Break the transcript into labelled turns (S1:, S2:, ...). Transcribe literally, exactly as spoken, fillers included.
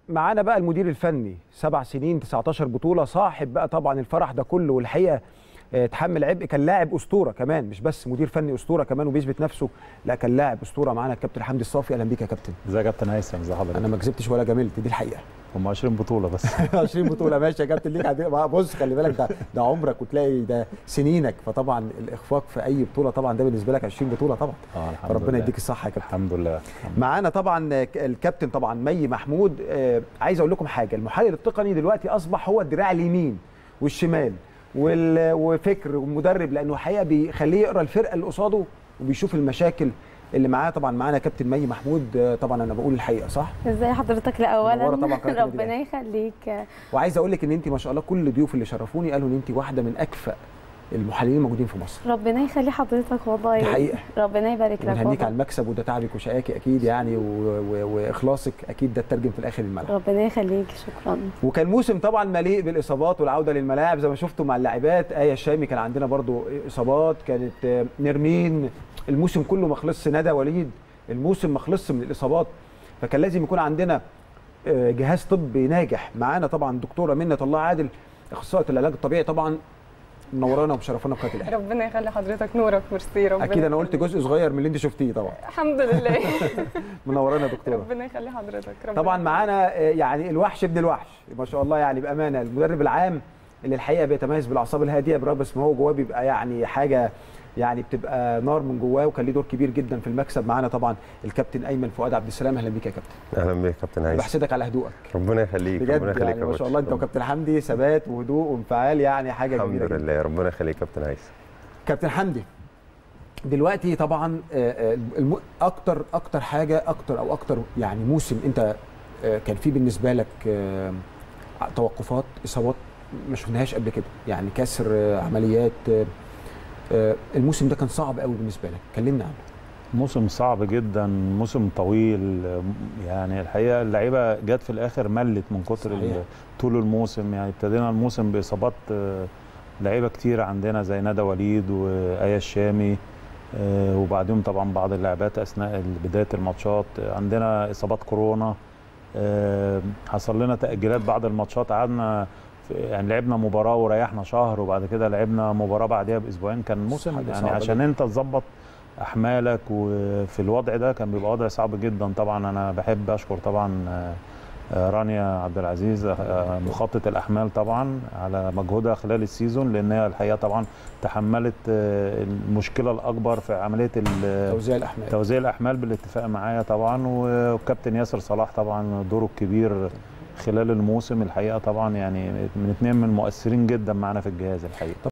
S1: معانا بقى المدير الفني، سبع سنين تسعتاشر بطولة، صاحب بقى طبعا الفرح ده كله، والحقيقة تحمل عبء، كان لاعب اسطوره كمان، مش بس مدير فني اسطوره كمان وبيثبت نفسه، لا كان لاعب اسطوره. معانا الكابتن حمدي الصافي. اهلا بيك يا كابتن.
S2: ازيك يا كابتن هيثم؟ ازي حضرتك؟
S1: انا ما كذبتش ولا جاملت، دي الحقيقه.
S2: هم عشرين بطوله بس.
S1: عشرين بطوله ماشي يا كابتن ليك. بص خلي بالك، ده ده عمرك وتلاقي ده سنينك، فطبعا الاخفاق في اي بطوله طبعا ده بالنسبه لك عشرين بطوله طبعا.
S2: اه الحمد لله،
S1: ربنا يديك الصحه يا كابتن.
S2: الحمد لله.
S1: معانا طبعا الكابتن طبعا مي محمود. آه عايز اقول لكم حاجه، المحلل التقني دلوقتي اصبح هو الدراع اليمين والشمال وفكر ومدرب، لانه الحقيقه بيخليه يقرا الفرقه اللي قصاده وبيشوف المشاكل اللي معاه. طبعا معانا كابتن مي محمود. طبعا انا بقول الحقيقه صح؟
S3: ازي حضرتك؟ الاولا
S1: طبعا
S3: ربنا يخليك.
S1: وعايز اقول لك ان انت ما شاء الله كل الضيوف اللي شرفوني قالوا ان انت واحده من اكفأ المحللين الموجودين في مصر.
S3: ربنا يخلي حضرتك والله.
S1: دي حقيقه.
S3: ربنا يبارك لك.
S1: ونهنيك على المكسب، وده تعبك وشقاكي اكيد يعني، واخلاصك اكيد ده اترجم في الاخر الملعب.
S3: ربنا يخليك، شكرا.
S1: وكان موسم طبعا مليء بالاصابات والعوده للملاعب زي ما شفتوا مع اللاعبات. ايه الشامي كان عندنا برضو اصابات، كانت نرمين، الموسم كله ما خلصش. ندى وليد الموسم ما خلصش من الاصابات، فكان لازم يكون عندنا جهاز طبي ناجح. معانا طبعا دكتوره منة الله عادل، اخصائيه العلاج الطبيعي، طبعا منورانا ومشرفانا في قناه الاهلي.
S4: ربنا يخلي حضرتك، نورك. ميرسي. ربنا
S1: اكيد انا قلت جزء صغير من اللي انت شفتيه طبعا.
S4: الحمد لله.
S1: منورانا دكتوره.
S4: ربنا يخلي حضرتك. ربنا
S1: طبعا معانا يعني الوحش ابن الوحش ما شاء الله، يعني بامانه المدرب العام اللي الحقيقه بيتميز بالاعصاب الهاديه، برغم اسمه هو جواه بيبقى يعني حاجه، يعني بتبقى نار من جواه، وكان ليه دور كبير جدا في المكسب. معانا طبعا الكابتن ايمن فؤاد عبد السلام. اهلا بيك يا كابتن.
S5: اهلا بيك يا كابتن هيثم.
S1: بحسدك على هدوءك.
S5: ربنا يخليك.
S1: ربنا يخليك يعني ما شاء الله، انت وكابتن حمدي ثبات وهدوء وانفعال، يعني حاجه جميله
S5: الحمد لله. ربنا يخليك كابتن هيثم.
S1: كابتن حمدي، دلوقتي طبعا اكتر اكتر حاجه اكتر او اكتر يعني موسم انت كان فيه بالنسبه لك توقفات، اصابات ما شفناهاش قبل كده، يعني كسر، عمليات. الموسم ده كان صعب قوي بالنسبه لك، كلمنا عنه.
S2: موسم صعب جدا، موسم طويل، يعني الحقيقه اللعيبه جت في الاخر ملت من كتر طول الموسم. يعني ابتدينا الموسم باصابات لعيبه كتير عندنا زي ندى وليد وايه الشامي، وبعدهم طبعا بعض اللاعبات اثناء بدايه الماتشات. عندنا اصابات كورونا، حصل لنا تاجيلات بعض الماتشات، قعدنا يعني لعبنا مباراه وريحنا شهر، وبعد كده لعبنا مباراه بعدها باسبوعين. كان موسم يعني عشان انت تظبط احمالك، وفي الوضع ده كان بيبقى وضع صعب جدا. طبعا انا بحب اشكر طبعا رانيا عبد العزيز مخطط الاحمال طبعا على مجهودها خلال السيزون، لان هي الحقيقه طبعا تحملت المشكله الاكبر في عمليه
S1: توزيع الاحمال
S2: توزيع الاحمال بالاتفاق معايا طبعا، والكابتن ياسر صلاح طبعا دوره الكبير خلال الموسم الحقيقه طبعا، يعني من اثنين من المؤثرين جدا معنا في الجهاز الحقيقه.